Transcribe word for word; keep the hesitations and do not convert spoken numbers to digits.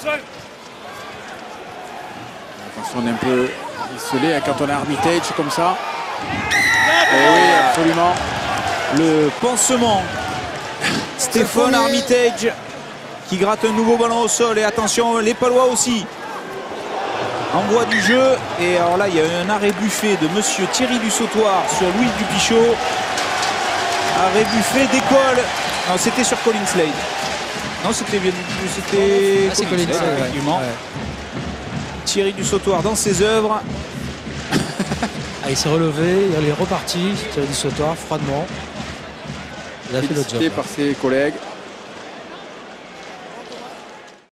Attention, on est un peu isolé quand on a Armitage comme ça. Et oui, absolument. Le pansement. Stéphane Armitage qui gratte un nouveau ballon au sol. Et attention, les Palois aussi. Envoi du jeu. Et alors là, il y a un arrêt buffet de monsieur Thierry Dussautoir sur Louis Dupichot. Arrêt buffet décolle. Non, c'était sur Colin Slade. Non, c'était bien. C'était ah, Colin Slade, Slade, effectivement. Ouais. Thierry Dussautoir dans ses œuvres. Ah, il s'est relevé, il est reparti. Thierry Dussautoir froidement. Il a fait le job. Par ses collègues.